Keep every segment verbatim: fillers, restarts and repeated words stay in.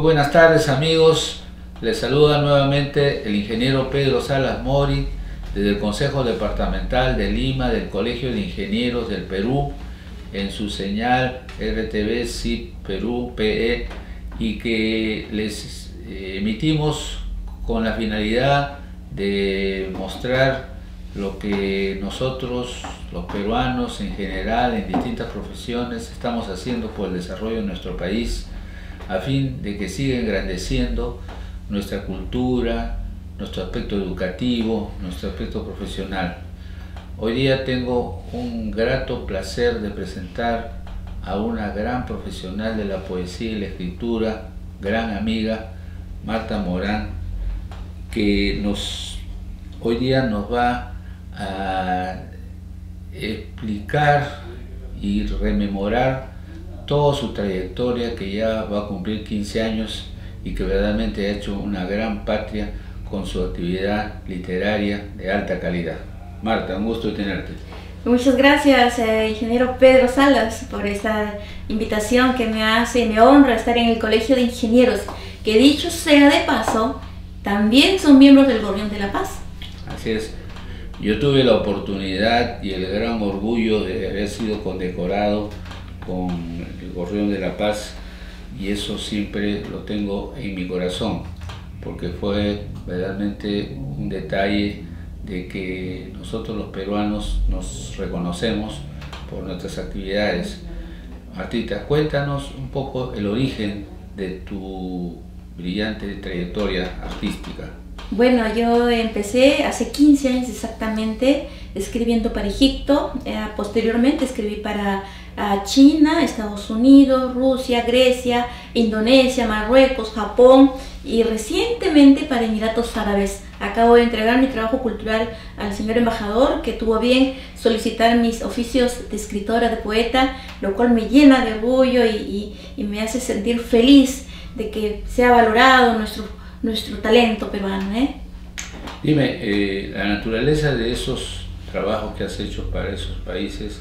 buenas tardes, amigos, les saluda nuevamente el ingeniero Pedro Salas Mori desde el Consejo Departamental de Lima del Colegio de Ingenieros del Perú en su señal R T V S I P Perú P E, y que les eh, emitimos con la finalidad de mostrar lo que nosotros, los peruanos en general, en distintas profesiones, estamos haciendo por el desarrollo de nuestro país, a fin de que siga engrandeciendo nuestra cultura, nuestro aspecto educativo, nuestro aspecto profesional. Hoy día tengo un grato placer de presentar a una gran profesional de la poesía y la escritura, gran amiga, Marta Morán, que nos, hoy día nos va a explicar y rememorar toda su trayectoria, que ya va a cumplir quince años y que verdaderamente ha hecho una gran patria con su actividad literaria de alta calidad. Marta, un gusto de tenerte. Muchas gracias, eh, ingeniero Pedro Salas, por esta invitación que me hace, me honra estar en el Colegio de Ingenieros, que dicho sea de paso, también son miembros del Gorrión de la Paz. Así es. Yo tuve la oportunidad y el gran orgullo de haber sido condecorado con el Gorrión de la Paz, y eso siempre lo tengo en mi corazón, porque fue verdaderamente un detalle de que nosotros los peruanos nos reconocemos por nuestras actividades. Martita, cuéntanos un poco el origen de tu brillante trayectoria artística. Bueno, yo empecé hace quince años exactamente escribiendo para Egipto, eh, posteriormente escribí para eh, China, Estados Unidos, Rusia, Grecia, Indonesia, Marruecos, Japón y recientemente para Emiratos Árabes. Acabo de entregar mi trabajo cultural al señor embajador, que tuvo bien solicitar mis oficios de escritora, de poeta, lo cual me llena de orgullo y, y, y me hace sentir feliz de que sea valorado nuestro, nuestro talento peruano, ¿eh? Dime, eh, la naturaleza de esos trabajos que has hecho para esos países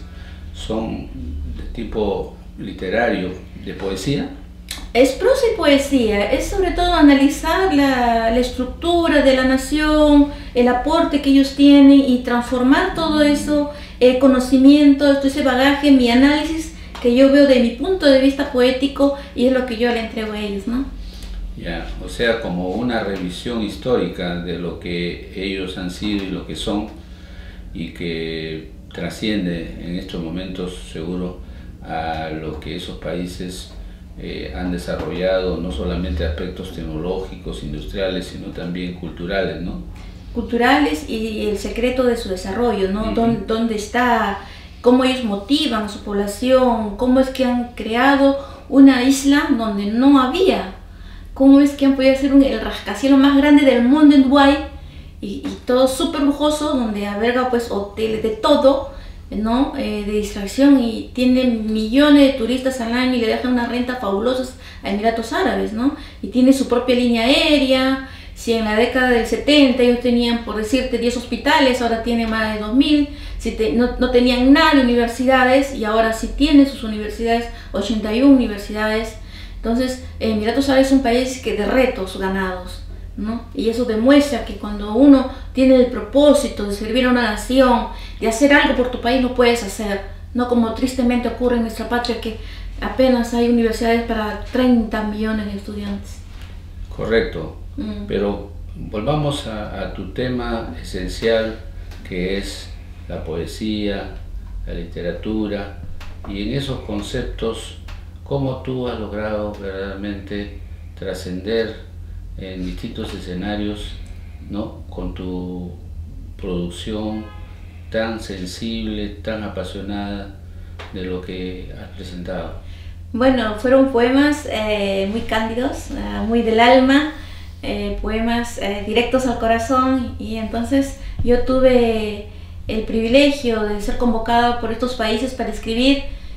son de tipo literario, de poesía. Es prosa y poesía, es sobre todo analizar la, la estructura de la nación, el aporte que ellos tienen y transformar todo eso, el conocimiento, todo ese bagaje, mi análisis que yo veo de mi punto de vista poético, y es lo que yo le entrego a ellos, ¿no? Ya, o sea, como una revisión histórica de lo que ellos han sido y lo que son, y que trasciende en estos momentos seguro a lo que esos países Eh, han desarrollado, no solamente aspectos tecnológicos, industriales, sino también culturales, ¿no? Culturales y el secreto de su desarrollo, ¿no? Uh-huh. ¿Dónde, ¿Dónde está? ¿Cómo ellos motivan a su población? ¿Cómo es que han creado una isla donde no había? ¿Cómo es que han podido hacer un, el rascacielos más grande del mundo en Dubái? Y, y todo súper lujoso, donde alberga pues hoteles de todo, ¿no? Eh, de distracción, y tiene millones de turistas al año y le dejan unas rentas fabulosas a Emiratos Árabes, ¿no? Y tiene su propia línea aérea. Si en la década del setenta ellos tenían, por decirte, diez hospitales, ahora tienen más de dos mil. Si te, no, no tenían nada de universidades, y ahora sí tienen sus universidades, ochenta y una universidades. Entonces, Emiratos Árabes es un país que de retos ganados, ¿no? Y eso demuestra que cuando uno tiene el propósito de servir a una nación, de hacer algo por tu país, lo puedes hacer, no como tristemente ocurre en nuestra patria, que apenas hay universidades para treinta millones de estudiantes. Correcto, mm. Pero volvamos a, a tu tema esencial, que es la poesía, la literatura, y en esos conceptos, ¿cómo tú has logrado verdaderamente trascender en distintos escenarios, ¿no? Con tu producción tan sensible, tan apasionada de lo que has presentado? Bueno, fueron poemas eh, muy cándidos, eh, muy del alma, eh, poemas eh, directos al corazón, y entonces yo tuve el privilegio de ser convocada por estos países para escribir.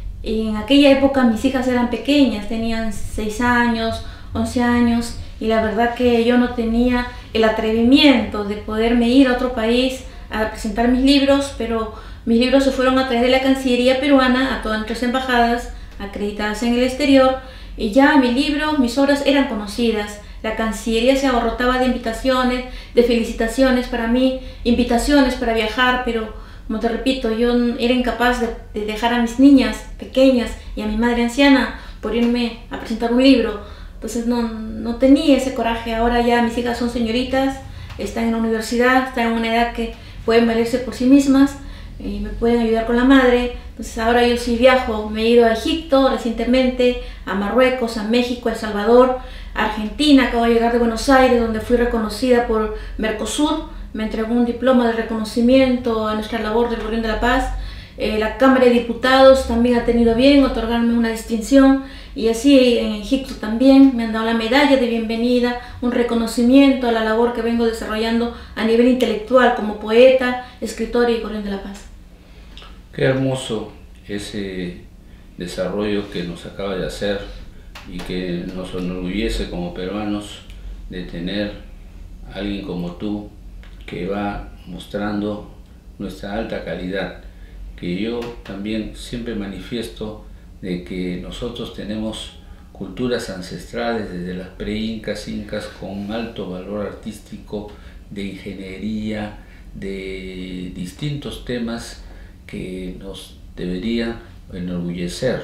Y en aquella época mis hijas eran pequeñas, tenían seis años, once años, y la verdad que yo no tenía el atrevimiento de poderme ir a otro país a presentar mis libros, pero mis libros se fueron a través de la Cancillería peruana a todas nuestras embajadas acreditadas en el exterior, y ya mi libro, mis obras eran conocidas. La Cancillería se abarrotaba de invitaciones, de felicitaciones para mí, invitaciones para viajar, pero como te repito, yo era incapaz de, de dejar a mis niñas pequeñas y a mi madre anciana por irme a presentar un libro. Entonces no, no tenía ese coraje. Ahora ya mis hijas son señoritas, están en la universidad, están en una edad que pueden valerse por sí mismas y me pueden ayudar con la madre. Entonces ahora yo sí viajo, me he ido a Egipto recientemente, a Marruecos, a México, a El Salvador, a Argentina. Acabo de llegar de Buenos Aires, donde fui reconocida por Mercosur, me entregó un diploma de reconocimiento a nuestra labor del Gorrión de la Paz. Eh, la Cámara de Diputados también ha tenido bien otorgarme una distinción, y así en Egipto también me han dado la medalla de bienvenida, un reconocimiento a la labor que vengo desarrollando a nivel intelectual como poeta, escritor y Gorrión de la Paz. Qué hermoso ese desarrollo que nos acaba de hacer y que nos enorgullece como peruanos de tener a alguien como tú que va mostrando nuestra alta calidad, que yo también siempre manifiesto de que nosotros tenemos culturas ancestrales desde las pre-incas, incas, con alto valor artístico, de ingeniería, de distintos temas que nos deberían enorgullecer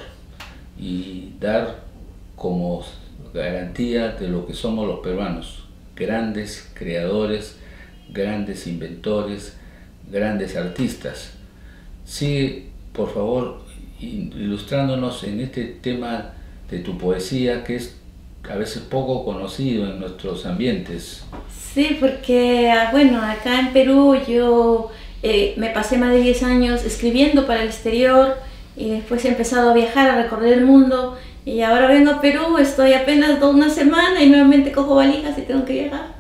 y dar como garantía de lo que somos los peruanos, grandes creadores, grandes inventores, grandes artistas. Sigue, por favor, ilustrándonos en este tema de tu poesía, que es a veces poco conocido en nuestros ambientes. Sí, porque, bueno, acá en Perú yo eh, me pasé más de diez años escribiendo para el exterior y después he empezado a viajar, a recorrer el mundo, y ahora vengo a Perú, estoy apenas toda una semana y nuevamente cojo valijas y tengo que viajar.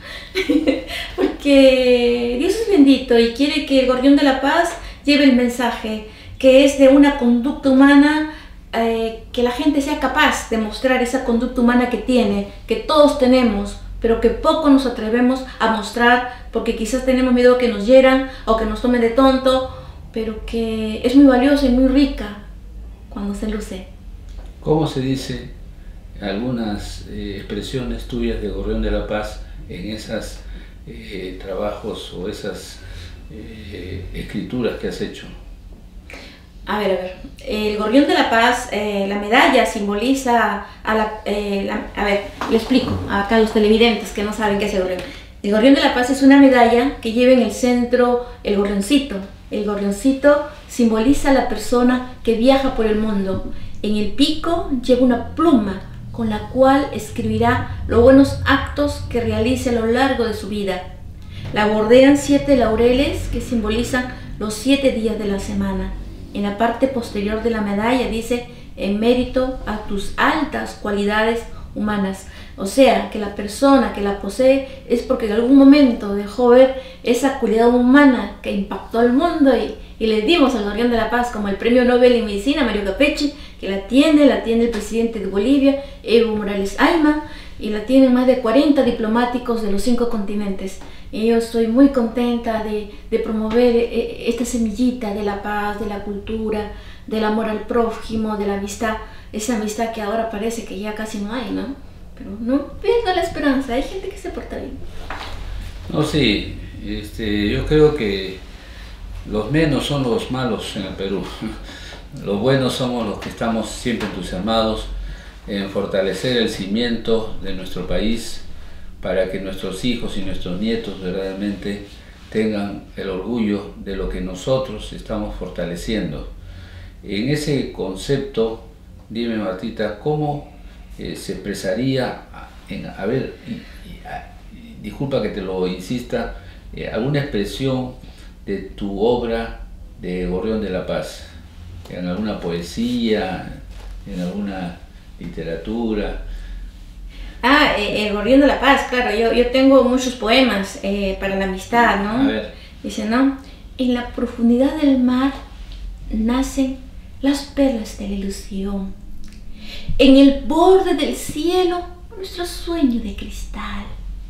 Porque Dios es bendito y quiere que el Gorrión de la Paz lleve el mensaje, que es de una conducta humana, eh, que la gente sea capaz de mostrar esa conducta humana que tiene, que todos tenemos, pero que poco nos atrevemos a mostrar porque quizás tenemos miedo que nos hieran o que nos tomen de tonto, pero que es muy valiosa y muy rica cuando se luce. ¿Cómo se dice algunas eh, expresiones tuyas de Gorrión de la Paz en esos eh, trabajos o esas eh, escrituras que has hecho? A ver, a ver, el Gorrión de la Paz, eh, la medalla simboliza a la, eh, la... A ver, le explico acá a los televidentes que no saben qué es el gorrión. El Gorrión de la Paz es una medalla que lleva en el centro el gorrioncito. El gorrioncito simboliza a la persona que viaja por el mundo. En el pico lleva una pluma con la cual escribirá los buenos actos que realice a lo largo de su vida. La bordean siete laureles que simbolizan los siete días de la semana. En la parte posterior de la medalla dice: en mérito a tus altas cualidades humanas. O sea, que la persona que la posee es porque en algún momento dejó ver esa cualidad humana que impactó al mundo, y, y le dimos al Gorrión de la Paz, como el Premio Nobel en Medicina, Mario Capecchi, que la tiene, la tiene el presidente de Bolivia, Evo Morales Ayma, y la tienen más de cuarenta diplomáticos de los cinco continentes. Y yo estoy muy contenta de, de promover esta semillita de la paz, de la cultura, del amor al prójimo, de la amistad, esa amistad que ahora parece que ya casi no hay, ¿no? Pero no pierda la esperanza, hay gente que se porta bien. No, sí, este, yo creo que los menos son los malos en el Perú. Los buenos somos los que estamos siempre entusiasmados en fortalecer el cimiento de nuestro país para que nuestros hijos y nuestros nietos verdaderamente tengan el orgullo de lo que nosotros estamos fortaleciendo. En ese concepto, dime, Martita, ¿cómo eh, se expresaría, en, a ver, y, y, a, y, disculpa que te lo insista, eh, alguna expresión de tu obra de Gorrión de la Paz, en alguna poesía, en alguna literatura? Ah, eh, el Gorrión de la Paz, claro, yo, yo tengo muchos poemas eh, para la amistad, ¿no? A ver. Dice, ¿no? En la profundidad del mar nacen las perlas de la ilusión. En el borde del cielo, nuestro sueño de cristal.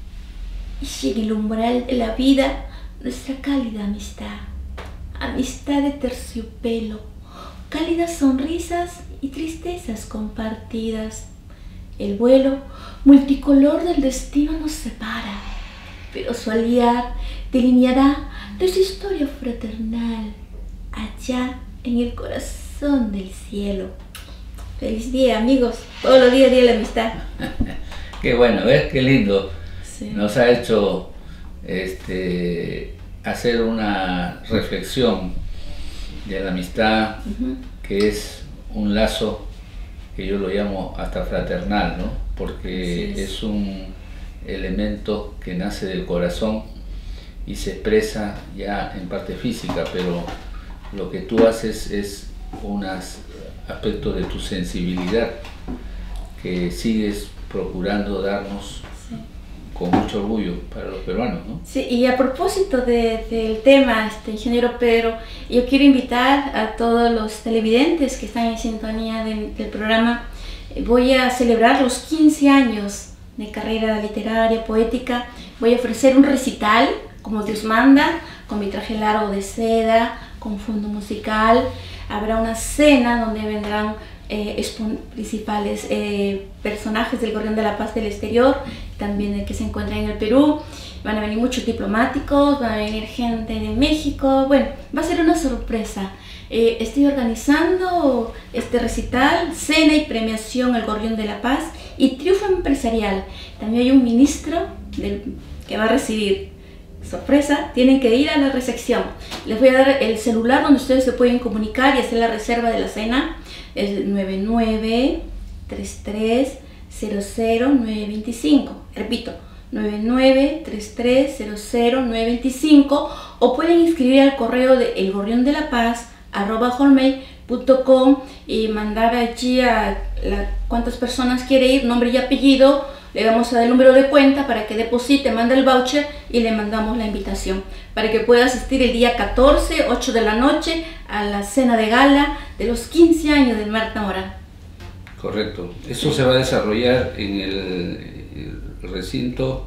Y en el umbral de la vida, nuestra cálida amistad. Amistad de terciopelo, cálidas sonrisas y tristezas compartidas. El vuelo multicolor del destino nos separa, pero su aliar delineará nuestra historia fraternal allá en el corazón del cielo. Feliz día, amigos. Todos los días, día de la amistad. Qué bueno, ¿ves? Qué lindo. Sí. Nos ha hecho este, hacer una reflexión de la amistad, uh-huh. que es un lazo que yo lo llamo hasta fraternal, ¿no? Porque es. es un elemento que nace del corazón y se expresa ya en parte física, pero lo que tú haces es un aspecto de tu sensibilidad que sigues procurando darnos, sí. con mucho orgullo para los peruanos, ¿no? Sí, y a propósito de, del tema, este, ingeniero Pedro, yo quiero invitar a todos los televidentes que están en sintonía de, del programa. Voy a celebrar los quince años de carrera literaria, poética. Voy a ofrecer un recital, como Dios manda, con mi traje largo de seda, con fondo musical. Habrá una cena donde vendrán eh, principales eh, personajes del Gorrión de la Paz del exterior, también de que se encuentra en el Perú. Van a venir muchos diplomáticos, van a venir gente de México. Bueno, va a ser una sorpresa. Eh, estoy organizando este recital, cena y premiación El Gorrión de la Paz y triunfo empresarial. También hay un ministro del, que va a recibir. Sorpresa, tienen que ir a la recepción. Les voy a dar el celular donde ustedes se pueden comunicar y hacer la reserva de la cena. Es nueve nueve tres tres cero cero nueve dos cinco. Repito, nueve nueve tres tres cero cero nueve dos cinco, o pueden inscribir al correo de elgorriondelapaz arroba hotmail punto com y mandar allí a la, cuántas personas quiere ir, nombre y apellido. Le damos a dar el número de cuenta para que deposite, manda el voucher y le mandamos la invitación para que pueda asistir el día catorce, ocho de la noche, a la cena de gala de los quince años del Marta Morán. Correcto. ¿Eso sí. se va a desarrollar en el, el recinto?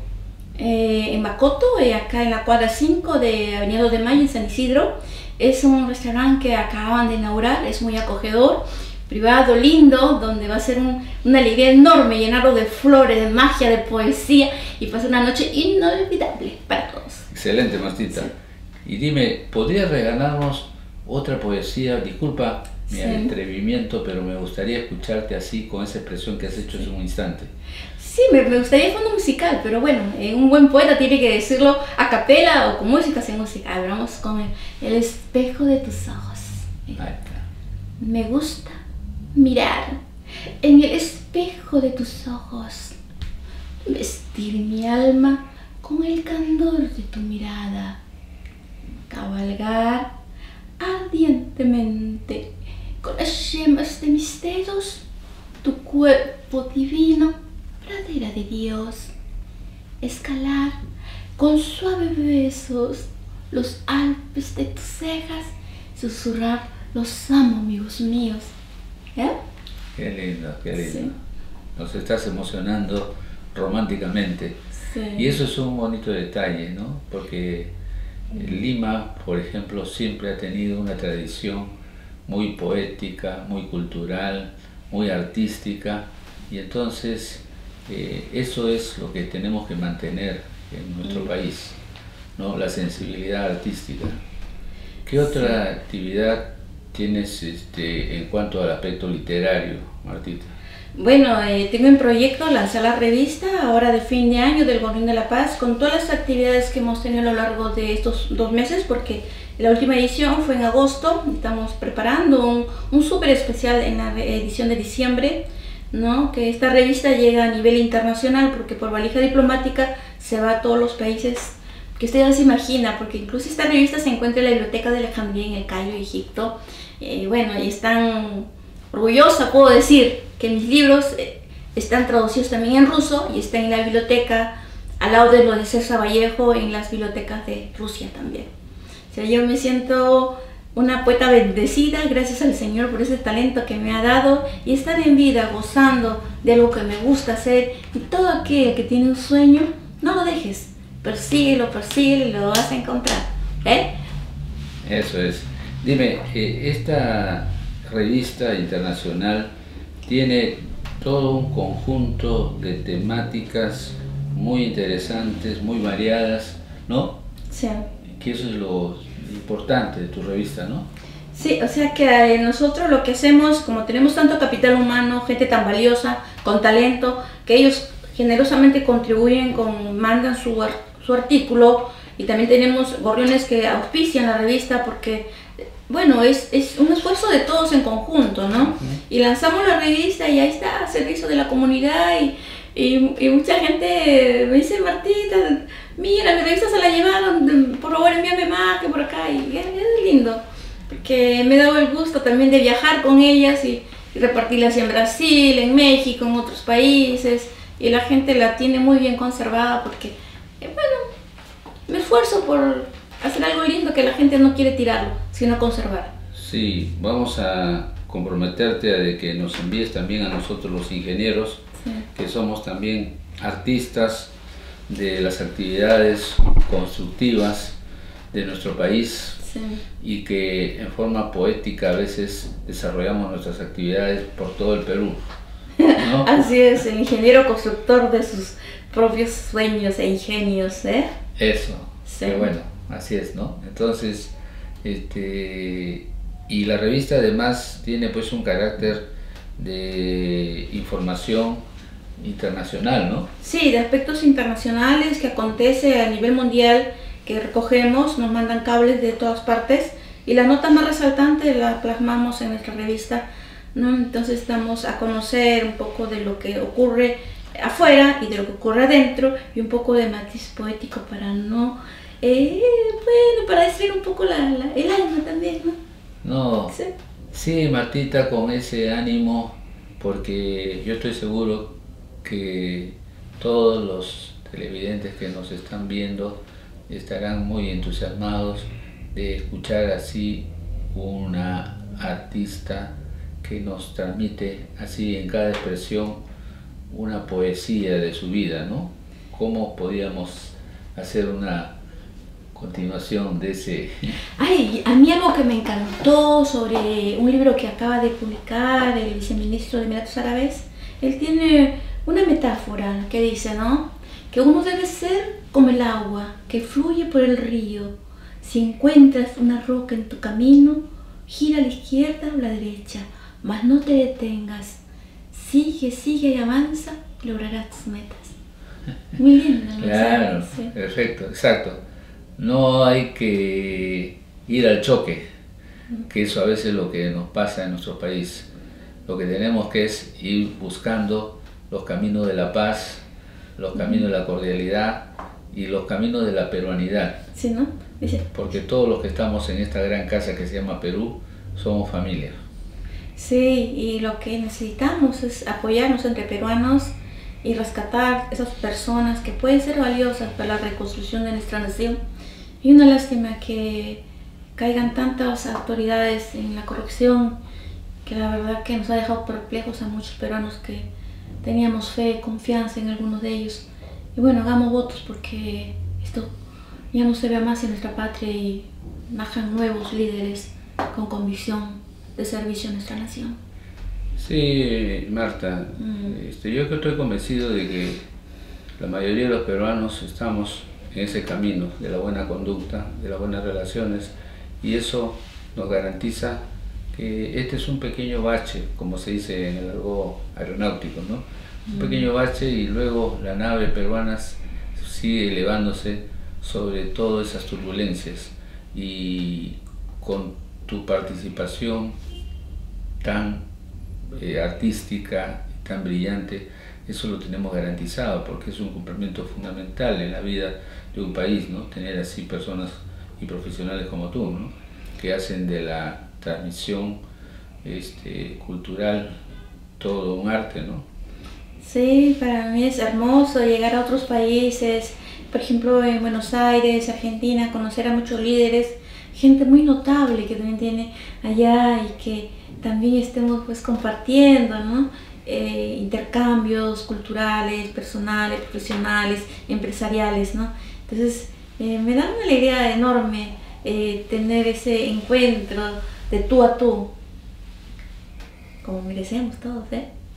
Eh, en Macoto, eh, acá en la cuadra cinco de Avenida dos de Mayo, en San Isidro. Es un restaurante que acaban de inaugurar, es muy acogedor, privado, lindo, donde va a ser un, una alegría enorme, llenarlo de flores, de magia, de poesía y pasar una noche inolvidable para todos. Excelente, Martita. Sí. Y dime, ¿podrías regalarnos otra poesía? Disculpa mi sí. atrevimiento, pero me gustaría escucharte así, con esa expresión que has hecho sí. hace un instante. Sí, me, me gustaría fondo musical, pero bueno, eh, un buen poeta tiene que decirlo a capela o con música sin música. Hablamos con el, el espejo de tus ojos. Ahí está. Me gusta mirar en el espejo de tus ojos, vestir mi alma con el candor de tu mirada, cabalgar ardientemente con las yemas de mis dedos tu cuerpo divino, pradera de Dios, escalar con suaves besos los Alpes de tus cejas, susurrar los amo, amigos míos. ¿Eh? Qué lindo, qué lindo. Sí. Nos estás emocionando románticamente. Sí. Y eso es un bonito detalle, ¿no? Porque Lima, por ejemplo, siempre ha tenido una tradición muy poética, muy cultural, muy artística, y entonces eh, eso es lo que tenemos que mantener en nuestro mm. país, ¿no? La sensibilidad artística. ¿Qué otra sí. actividad tienes este, en cuanto al aspecto literario, Martita? Bueno, eh, tengo en proyecto lanzar la revista ahora de fin de año del Gorrión de la Paz, con todas las actividades que hemos tenido a lo largo de estos dos meses, porque la última edición fue en agosto. Estamos preparando un, un súper especial en la edición de diciembre, ¿no? Que esta revista llega a nivel internacional, porque por valija diplomática se va a todos los países que usted ya se imagina, porque incluso esta revista se encuentra en la Biblioteca de Alejandría en el Cairo, Egipto. Eh, bueno, y están orgullosa, puedo decir, que mis libros eh, están traducidos también en ruso y están en la biblioteca, al lado de lo de César Vallejo, en las bibliotecas de Rusia también. O sea, yo me siento una poeta bendecida, gracias al Señor por ese talento que me ha dado, y estar en vida gozando de algo que me gusta hacer. Y todo aquel que tiene un sueño, no lo dejes, persíguelo, persíguelo y lo vas a encontrar. ¿Eh? Eso es. Dime, eh, esta revista internacional tiene todo un conjunto de temáticas muy interesantes, muy variadas, ¿no? Sí. Que eso es lo importante de tu revista, ¿no? Sí, o sea que eh, nosotros lo que hacemos, como tenemos tanto capital humano, gente tan valiosa, con talento, que ellos generosamente contribuyen, con, mandan su, ar- su artículo, y también tenemos gorriones que auspician la revista porque, bueno, es, es un esfuerzo de todos en conjunto, ¿no? Uh-huh. Y lanzamos la revista y ahí está, a servicio de la comunidad, y, y, y mucha gente me dice, Martita, mira, mi revista se la llevaron, por favor envíame más que por acá, y es, es lindo. Porque me he dado el gusto también de viajar con ellas y, y repartirlas en Brasil, en México, en otros países, y la gente la tiene muy bien conservada porque, eh, bueno, me esfuerzo por hacer algo lindo que la gente no quiere tirarlo, sino conservar. Sí, vamos a comprometerte a de que nos envíes también a nosotros los ingenieros, sí, que somos también artistas de las actividades constructivas de nuestro país. Sí. Y que en forma poética a veces desarrollamos nuestras actividades por todo el Perú, ¿no? Así es, el ingeniero constructor de sus propios sueños e ingenios, ¿eh? Eso, sí. Pero bueno, así es, ¿no? Entonces, este, y la revista además tiene pues un carácter de información internacional, ¿no? Sí, de aspectos internacionales que acontece a nivel mundial, que recogemos, nos mandan cables de todas partes y la nota más resaltante la plasmamos en nuestra revista, ¿no? Entonces damos a conocer un poco de lo que ocurre afuera y de lo que ocurre adentro, y un poco de matiz poético para no, eh, bueno, para distraer un poco la, la, el alma también, ¿no? No, sí. Sí, Martita, con ese ánimo, porque yo estoy seguro que todos los televidentes que nos están viendo estarán muy entusiasmados de escuchar así una artista que nos transmite así en cada expresión una poesía de su vida, ¿no? ¿Cómo podíamos hacer una continuación de ese? Ay, a mí algo que me encantó sobre un libro que acaba de publicar el viceministro de Emiratos Árabes, él tiene una metáfora que dice, ¿no?, que uno debe ser como el agua que fluye por el río. Si encuentras una roca en tu camino, gira a la izquierda o a la derecha, mas no te detengas. Sigue, sigue y avanza, y lograrás tus metas. Muy lindo, ¿no? Claro, sí. Perfecto, exacto. No hay que ir al choque, que eso a veces es lo que nos pasa en nuestro país. Lo que tenemos que es ir buscando los caminos de la paz, los caminos de la cordialidad y los caminos de la peruanidad. Sí, ¿no? Dice. Porque todos los que estamos en esta gran casa que se llama Perú somos familia. Sí, y lo que necesitamos es apoyarnos entre peruanos y rescatar esas personas que pueden ser valiosas para la reconstrucción de nuestra nación. Y una lástima que caigan tantas autoridades en la corrupción, que la verdad que nos ha dejado perplejos a muchos peruanos que teníamos fe, confianza en algunos de ellos. Y bueno, hagamos votos porque esto ya no se vea más en nuestra patria y najan nuevos líderes con convicción de servicio a nuestra nación. Sí, Marta, mm. este, yo que estoy convencido de que la mayoría de los peruanos estamos en ese camino de la buena conducta, de las buenas relaciones, y eso nos garantiza que este es un pequeño bache, como se dice en el argot aeronáutico, ¿no? Un pequeño bache, y luego la nave peruana sigue elevándose sobre todas esas turbulencias, y con tu participación tan eh, artística, tan brillante, eso lo tenemos garantizado, porque es un complemento fundamental en la vida de un país, ¿no? Tener así personas y profesionales como tú, ¿no?, que hacen de la transmisión este, cultural todo un arte, ¿no? Sí, para mí es hermoso llegar a otros países, por ejemplo en Buenos Aires, Argentina, conocer a muchos líderes, gente muy notable que también tiene allá, y que también estemos pues compartiendo, ¿no? Eh, intercambios culturales, personales, profesionales, empresariales, ¿no? Entonces eh, me da una alegría enorme eh, tener ese encuentro de tú a tú, como merecemos todos, ¿eh?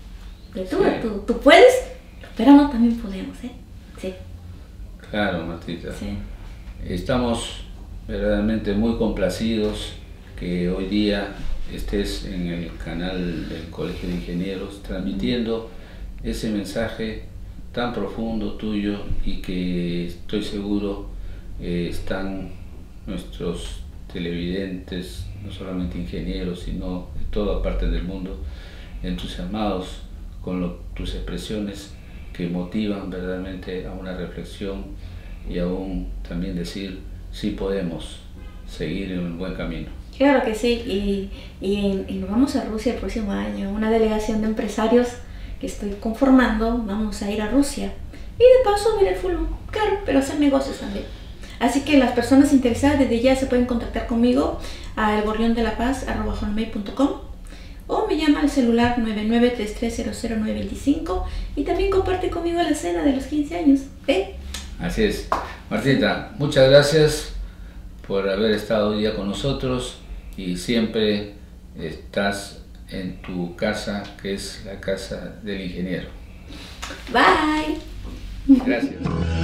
De tú, sí. tú, tú puedes, pero no también podemos, ¿eh? Sí. Claro, Martita. Sí. Estamos verdaderamente muy complacidos que hoy día estés en el canal del Colegio de Ingenieros transmitiendo ese mensaje tan profundo tuyo y que estoy seguro eh, están nuestros televidentes, no solamente ingenieros, sino de toda parte del mundo, entusiasmados con lo, tus expresiones que motivan verdaderamente a una reflexión y aún también decir, sí podemos seguir en un buen camino. Claro que sí, y, y, y nos vamos a Rusia el próximo año, una delegación de empresarios que estoy conformando, vamos a ir a Rusia y de paso ver el fútbol, claro, pero hacer negocios también. Así que las personas interesadas desde ya se pueden contactar conmigo a elgorriondelapaz arroba hotmail punto com o me llama al celular nueve nueve tres tres cero cero nueve dos cinco y también comparte conmigo la cena de los quince años. ¿Eh? Así es. Martita, muchas gracias por haber estado hoy día con nosotros y siempre estás en tu casa, que es la casa del ingeniero. Bye. Gracias.